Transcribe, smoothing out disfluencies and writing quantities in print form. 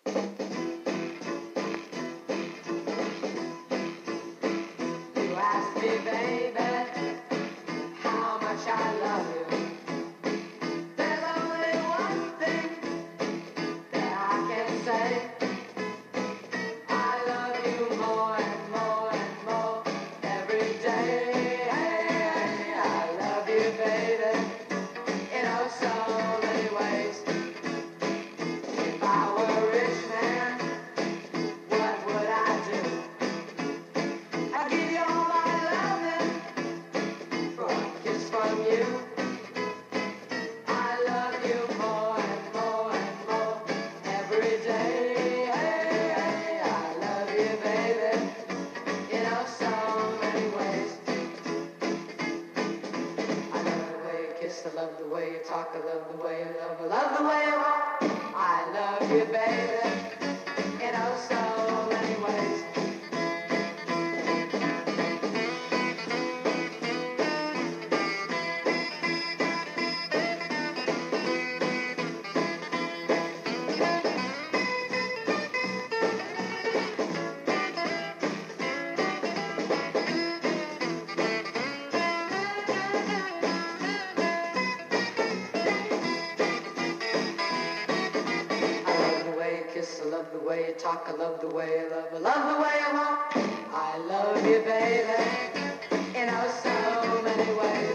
You ask me, baby, how much I love you. There's only one thing that I can say. I love you more and more and more every day. I love you, baby, in oh so many ways. If I were a rich man, what would I do? I'd give you all my loving for a kiss from you. I love you more and more and more every day. I love you, baby, in oh so many ways. I love the way you kiss, I love the way you talk, I love the way you love, I love the way you walk. I love you, baby, in oh so many ways. I love the way you talk, I love the way you love, I love the way you walk. I love you, baby, in oh so many ways.